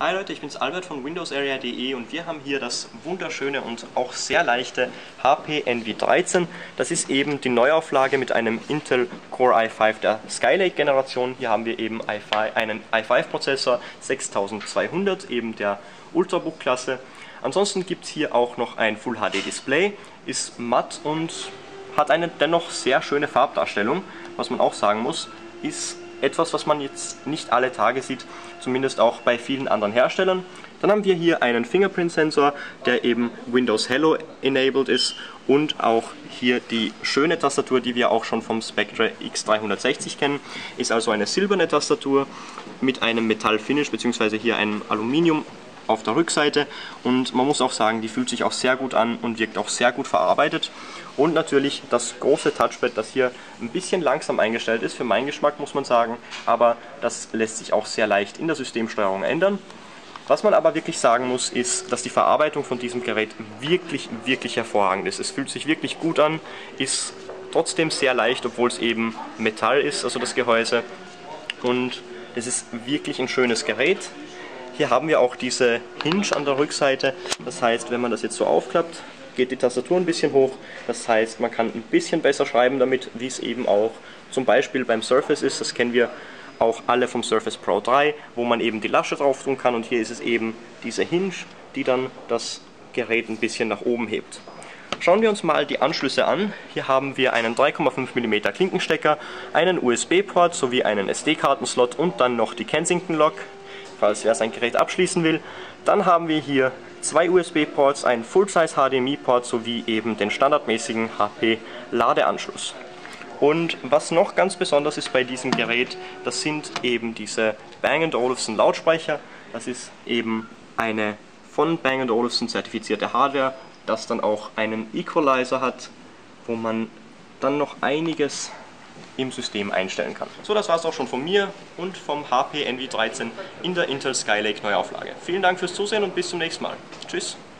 Hi Leute, ich bin's Albert von windowsarea.de und wir haben hier das wunderschöne und auch sehr leichte HP Envy 13. Das ist eben die Neuauflage mit einem Intel Core i5 der Skylake Generation. Hier haben wir eben einen i5-Prozessor 6200, eben der Ultrabook Klasse. Ansonsten gibt es hier auch noch ein Full HD Display, ist matt und hat eine dennoch sehr schöne Farbdarstellung. Was man auch sagen muss, ist etwas, was man jetzt nicht alle Tage sieht, zumindest auch bei vielen anderen Herstellern. Dann haben wir hier einen Fingerprint-Sensor, der eben Windows Hello enabled ist, und auch hier die schöne Tastatur, die wir auch schon vom Spectre X360 kennen, ist also eine silberne Tastatur mit einem Metallfinish bzw. hier einem Aluminium auf der Rückseite, und man muss auch sagen, die fühlt sich auch sehr gut an und wirkt auch sehr gut verarbeitet. Und natürlich das große Touchpad, das hier ein bisschen langsam eingestellt ist, für meinen Geschmack muss man sagen, aber das lässt sich auch sehr leicht in der Systemsteuerung ändern. Was man aber wirklich sagen muss, ist, dass die Verarbeitung von diesem Gerät wirklich hervorragend ist. Es fühlt sich wirklich gut an, ist trotzdem sehr leicht, obwohl es eben Metall ist, also das Gehäuse, und es ist wirklich ein schönes Gerät. Hier haben wir auch diese Hinge an der Rückseite, das heißt, wenn man das jetzt so aufklappt, geht die Tastatur ein bisschen hoch, das heißt, man kann ein bisschen besser schreiben damit, wie es eben auch zum Beispiel beim Surface ist. Das kennen wir auch alle vom Surface Pro 3, wo man eben die Lasche drauf tun kann, und hier ist es eben diese Hinge, die dann das Gerät ein bisschen nach oben hebt. Schauen wir uns mal die Anschlüsse an. Hier haben wir einen 3,5 mm Klinkenstecker, einen USB-Port sowie einen SD-Kartenslot und dann noch die Kensington-Lock, falls wer sein Gerät abschließen will. Dann haben wir hier zwei USB-Ports, einen Full-Size HDMI-Port sowie eben den standardmäßigen HP-Ladeanschluss. Und was noch ganz besonders ist bei diesem Gerät, das sind eben diese Bang & Olufsen Lautsprecher. Das ist eben eine von Bang & Olufsen zertifizierte Hardware, das dann auch einen Equalizer hat, wo man dann noch einiges im System einstellen kann. So, das war es auch schon von mir und vom HP Envy 13 in der Intel Skylake Neuauflage. Vielen Dank fürs Zusehen und bis zum nächsten Mal. Tschüss!